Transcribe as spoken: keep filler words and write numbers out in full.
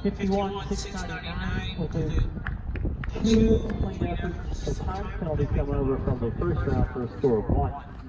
fifty-one six ninety-nine with a two clean efforts. The time penalty coming over from the first round for a score of one.